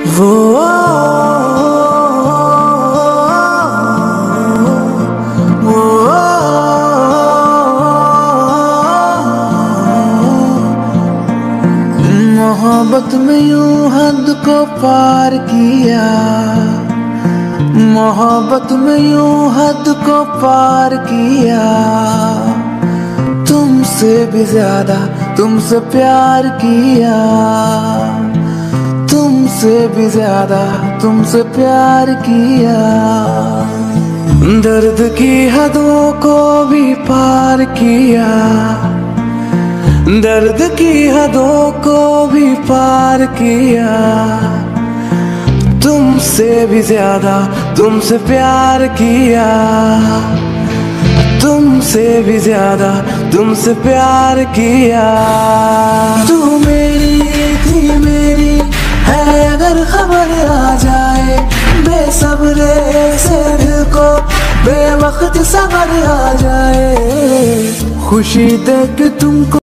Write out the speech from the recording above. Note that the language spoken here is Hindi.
वो मोहब्बत में यूं हद को पार किया, मोहब्बत में यूं हद को पार किया। तुमसे भी ज्यादा तुमसे प्यार किया, तुमसे भी ज्यादा तुमसे प्यार किया। दर्द की हदों को भी पार किया, दर्द की हदों को भी पार किया। तुमसे भी ज्यादा तुमसे प्यार किया, तुमसे भी ज्यादा तुमसे प्यार किया। तू मेरी थी मेरी है अगर खबर आ जाए, बेसब्रे से दिल को बेवक्त सबर आ जाए। खुशी देख तुमको